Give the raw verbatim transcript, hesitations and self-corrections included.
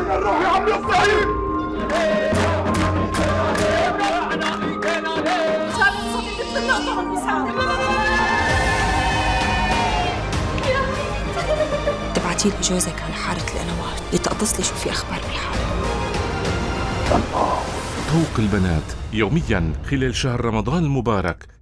بدنا نروح يا عمي الصعيد. شاب الصبي مثل النقطة والوسام. تبعتي لي جوزك على حارة القنوات لتقتص لي شو في أخبار بالحارة. طوق البنات يومياً خلال شهر رمضان المبارك